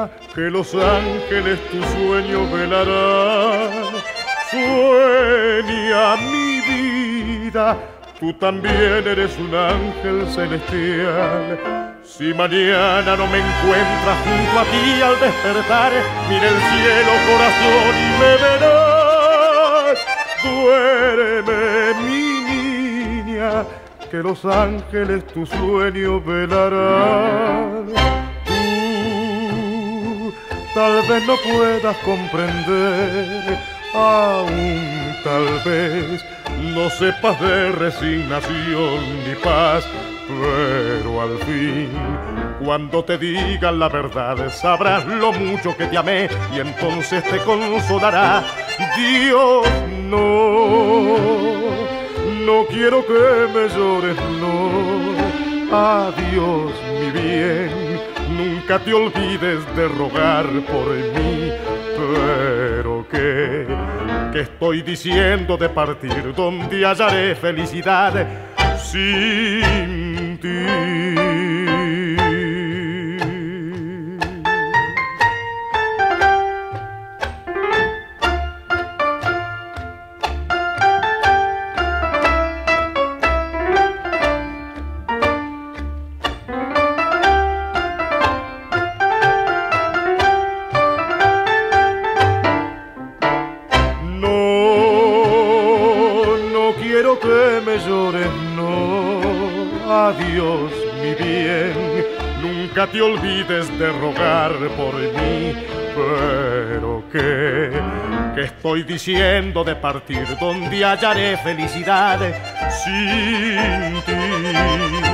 que los ángeles tu sueño velarán. Sueña mi vida, tú también eres un ángel celestial. Si mañana no me encuentras junto a ti al despertar, mira el cielo, corazón, y me verás. Duerme, mi niña, que los ángeles tu sueño velarán. Tú tal vez no puedas comprender, aún tal vez no sepas de resignación ni paz, pero al fin, cuando te digan la verdad, sabrás lo mucho que te amé y entonces te consolará. Dios, no quiero que me llores, no. Adiós, mi bien, nunca te olvides de rogar por mí, pero que estoy diciendo de partir donde hallaré felicidad sin ti. No quiero que me llores, no. Adiós, mi bien, nunca te olvides de rogar por mí, pero que estoy diciendo de partir donde hallaré felicidad sin ti.